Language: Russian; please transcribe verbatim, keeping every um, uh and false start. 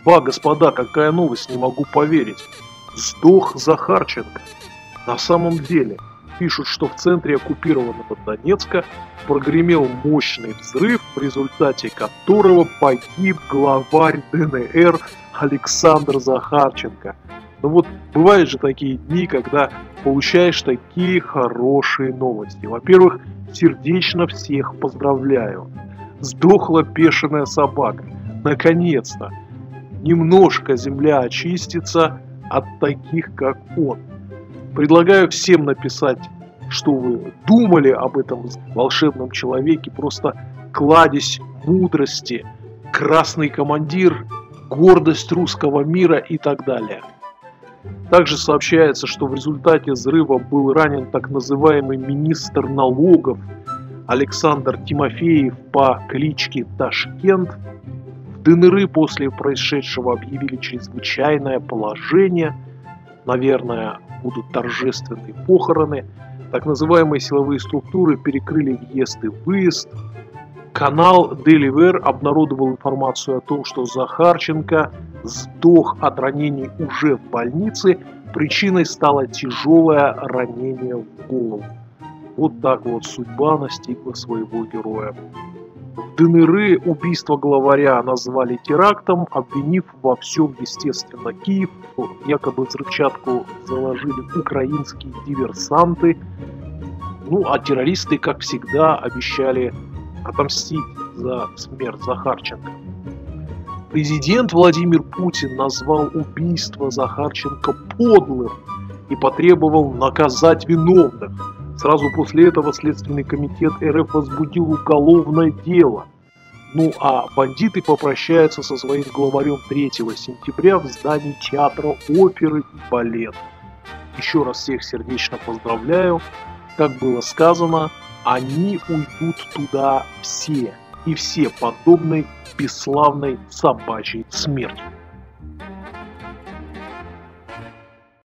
Ба, господа, какая новость, не могу поверить. Сдох Захарченко. На самом деле, пишут, что в центре оккупированного Донецка прогремел мощный взрыв, в результате которого погиб главарь ДНР Александр Захарченко. Ну вот, бывают же такие дни, когда получаешь такие хорошие новости. Во-первых, сердечно всех поздравляю. Сдохла бешеная собака. Наконец-то. Немножко земля очистится от таких, как он. Предлагаю всем написать, что вы думали об этом волшебном человеке. Просто кладезь мудрости, красный командир, гордость русского мира и так далее. Также сообщается, что в результате взрыва был ранен так называемый министр налогов Александр Тимофеев по кличке Ташкент. В ДНР после происшедшего объявили чрезвычайное положение. Наверное, будут торжественные похороны. Так называемые силовые структуры перекрыли въезд и выезд. Канал Daily Wire обнародовал информацию о том, что Захарченко сдох от ранений уже в больнице. Причиной стало тяжелое ранение в голову. Вот так вот судьба настигла своего героя. В ДНР убийство главаря назвали терактом, обвинив во всем, естественно, Киев. Якобы взрывчатку заложили украинские диверсанты. Ну, а террористы, как всегда, обещали отомстить за смерть Захарченко. Президент Владимир Путин назвал убийство Захарченко подлым и потребовал наказать виновных. Сразу после этого Следственный комитет РФ возбудил уголовное дело. Ну а бандиты попрощаются со своим главарем третьего сентября в здании театра оперы и балета. Еще раз всех сердечно поздравляю. Как было сказано, они уйдут туда все. И все подобной бесславной собачьей смертью.